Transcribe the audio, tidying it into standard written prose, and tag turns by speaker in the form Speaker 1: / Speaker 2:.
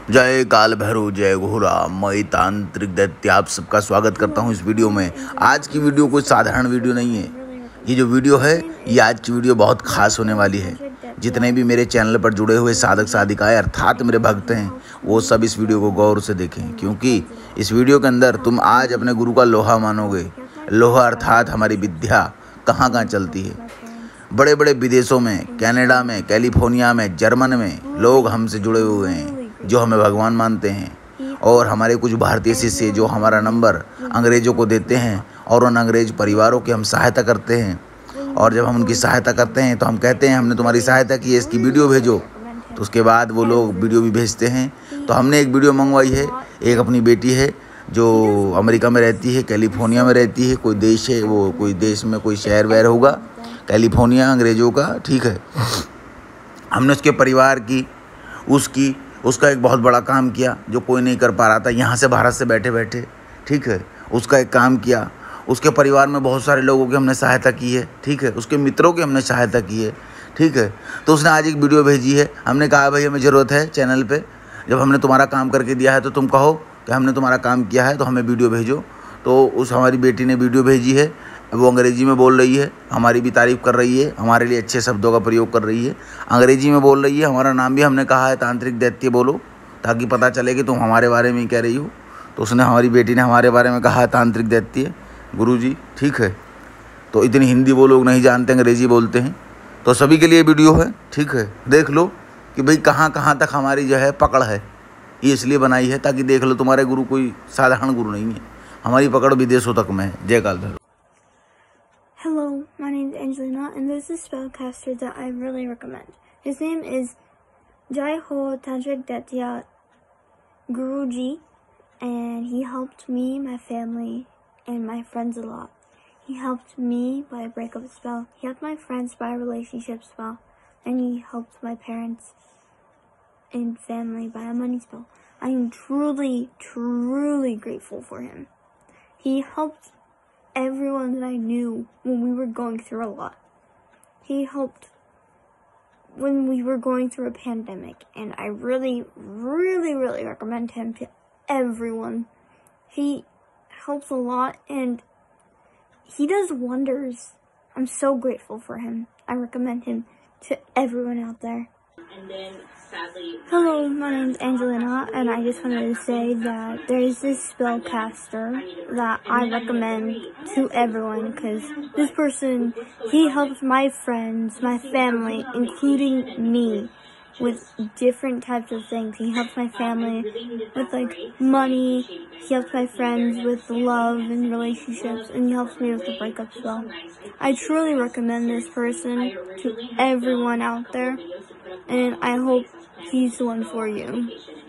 Speaker 1: जय काल भैरव, जय घोरा। मैं तांत्रिक दैत्य आप सबका स्वागत करता हूं इस वीडियो में। आज की वीडियो कोई साधारण वीडियो नहीं है। ये जो वीडियो है, ये आज की वीडियो बहुत खास होने वाली है। जितने भी मेरे चैनल पर जुड़े हुए साधक साधिकाएं अर्थात मेरे भक्त हैं, वो सब इस वीडियो को गौर से देखें, क्योंकि इस वीडियो के अंदर तुम आज अपने गुरु का लोहा मानोगे। लोहा अर्थात हमारी विद्या कहाँ कहाँ चलती है। बड़े बड़े विदेशों में, कनाडा में, कैलिफोर्निया में, जर्मन में लोग हमसे जुड़े हुए हैं जो हमें भगवान मानते हैं। और हमारे कुछ भारतीय शिष्य जो हमारा नंबर अंग्रेज़ों को देते हैं और उन अंग्रेज परिवारों की हम सहायता करते हैं। और जब हम उनकी सहायता करते हैं तो हम कहते हैं हमने तुम्हारी सहायता की है, इसकी वीडियो भेजो। तो उसके बाद वो लोग वीडियो भी भेजते हैं। तो हमने एक वीडियो मंगवाई है। एक अपनी बेटी है जो अमेरिका में रहती है, कैलिफोर्निया में रहती है। कोई देश है, वो कोई देश में कोई शहर वहर होगा, कैलिफोर्निया अंग्रेज़ों का, ठीक है। हमने उसके परिवार की उसका एक बहुत बड़ा काम किया जो कोई नहीं कर पा रहा था यहाँ से, भारत से बैठे बैठे, ठीक है। उसका एक काम किया। उसके परिवार में बहुत सारे लोगों की हमने सहायता की है, ठीक है। उसके मित्रों की हमने सहायता की है, ठीक है। तो उसने आज एक वीडियो भेजी है। हमने कहा भाई हमें ज़रूरत है चैनल पे, जब हमने तुम्हारा काम करके दिया है तो तुम कहो कि हमने तुम्हारा काम किया है, तो हमें वीडियो भेजो। तो उस हमारी बेटी ने वीडियो भेजी है। वो अंग्रेज़ी में बोल रही है, हमारी भी तारीफ़ कर रही है, हमारे लिए अच्छे शब्दों का प्रयोग कर रही है। अंग्रेज़ी में बोल रही है। हमारा नाम भी हमने कहा है तांत्रिक दैत्य बोलो, ताकि पता चले कि तुम हमारे बारे में ही कह रही हो। तो उसने, हमारी बेटी ने हमारे बारे में कहा है तांत्रिक दैत्य गुरुजी, ठीक है। तो इतनी हिंदी वो लोग नहीं जानते, अंग्रेज़ी बोलते हैं। तो सभी के लिए वीडियो है, ठीक है। देख लो कि भाई कहाँ कहाँ तक हमारी जो है पकड़ है। ये इसलिए बनाई है ताकि देख लो तुम्हारे गुरु कोई साधारण गुरु नहीं है, हमारी पकड़ विदेशों तक में है। जय काल Bhairav.
Speaker 2: Hello, my name is Angelina, and there's this spellcaster that I really recommend. His name is Jai Ho Tantric Detya Guruji, and he helped me, my family, and my friends a lot. He helped me by a breakup spell, he helped my friends by a relationship spell, and he helped my parents and family by a money spell. I am truly, truly grateful for him. He helped everyone that I knew when we were going through a lot. He helped when we were going through a pandemic, and I really, really, really recommend him to everyone. He helps a lot, and he does wonders. I'm so grateful for him. I recommend him to everyone out there. Hello, my name's Angelina, and I just wanted to say that there's this spellcaster that I recommend to everyone, because this person, he helps my friends, my family, including me, with different types of things. He helps my family with like money, he helps my friends with love and relationships, and he helps me with the breakup spell. I truly recommend this person to everyone out there, and I hope he's the one for you.